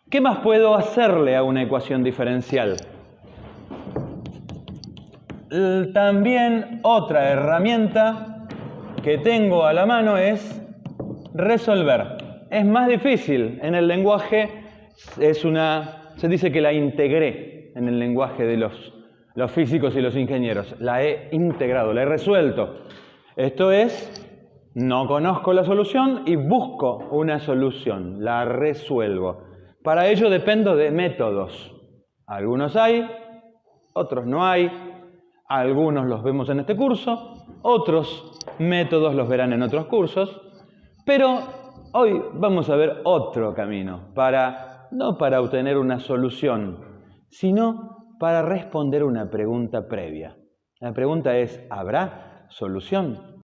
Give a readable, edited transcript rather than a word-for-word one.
¿Qué más puedo hacerle a una ecuación diferencial? También otra herramienta que tengo a la mano es resolver. Es más difícil en el lenguaje, se dice que la integré en el lenguaje de los físicos y los ingenieros. La he integrado, la he resuelto. Esto es, no conozco la solución y busco una solución, la resuelvo. Para ello dependo de métodos. Algunos hay, otros no hay. Algunos los vemos en este curso, otros métodos los verán en otros cursos, pero hoy vamos a ver otro camino, no para obtener una solución, sino para responder una pregunta previa. La pregunta es, ¿habrá solución?